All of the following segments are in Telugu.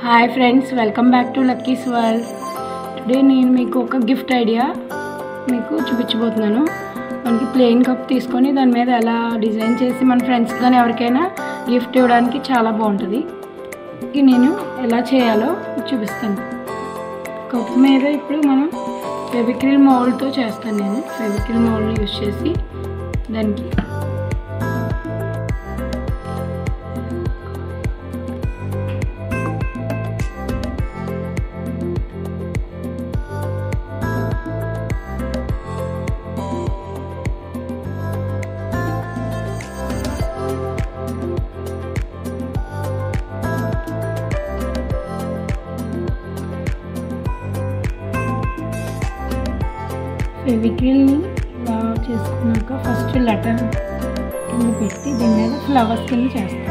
Hi friends, welcome back to Lucky's world. Today నేను మీకు ఒక గిఫ్ట్ ఐడియా మీకు చూపించబోతున్నాను. మనకి ప్లెయిన్ కప్ తీసుకొని దాని మీద ఎలా డిజైన్ చేసి మన ఫ్రెండ్స్ కానీ ఎవరికైనా గిఫ్ట్ ఇవ్వడానికి చాలా బాగుంటుంది. ఇది నేను ఎలా చేయాలో చూపిస్తాను. కప్ మీద ఇప్పుడు మనం ఫెవిక్రిల్ మౌల్డ్తో చేస్తాను. నేను ఫెవిక్రిల్ మౌల్డ్ యూజ్ చేసి దానికి ఫెవిక్రిల్ని ఇలా చేసుకున్నాక ఫస్ట్ లెటర్ కింద పెట్టి దీని మీద ఫ్లవర్స్ కింద చేస్తాను.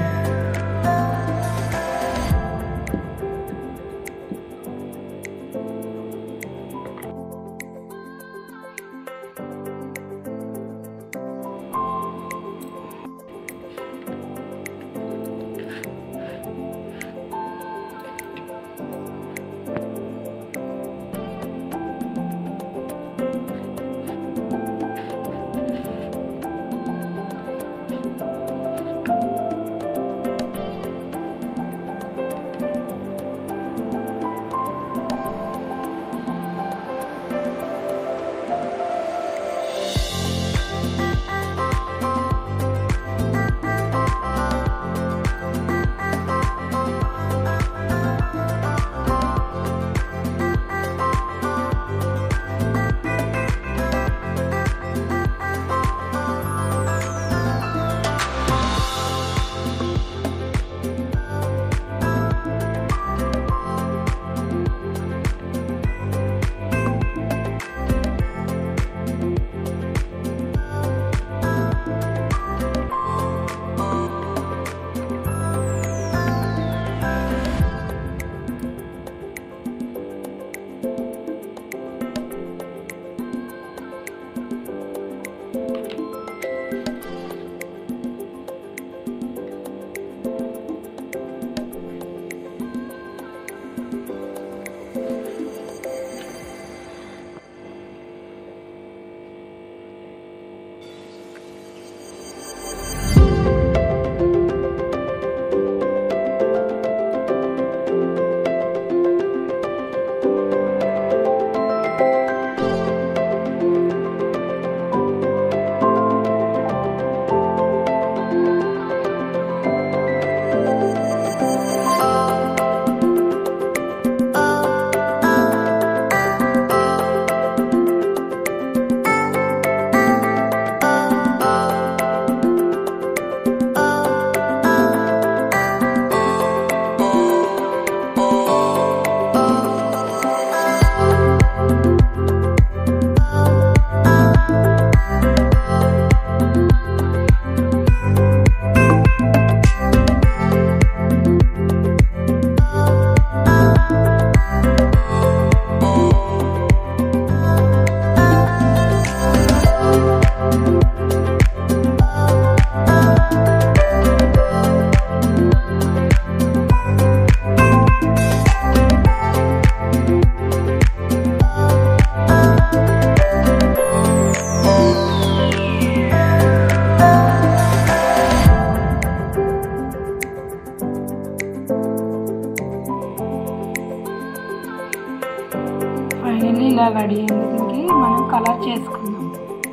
ఫైనల్లీ ఇలా రెడీ అయ్యేందుకు మనం కలర్ చేసుకుందాం.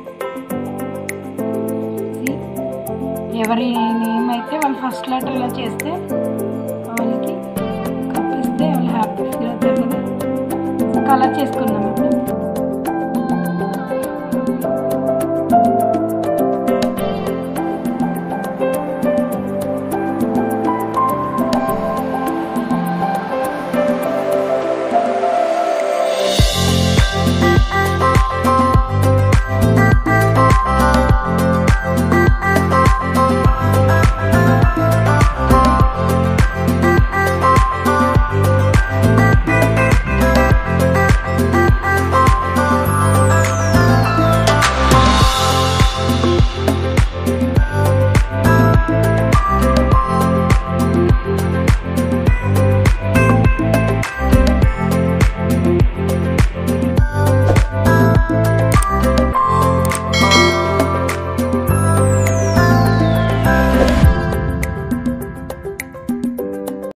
ఎవరి నేమ్ అయితే వాళ్ళు ఫస్ట్ లెటర్ ఇలా చేస్తే వాళ్ళకి కప్పిస్తే వాళ్ళు హ్యాపీ ఫీల్ అవుతారు కదా. కలర్ చేసుకుందాం.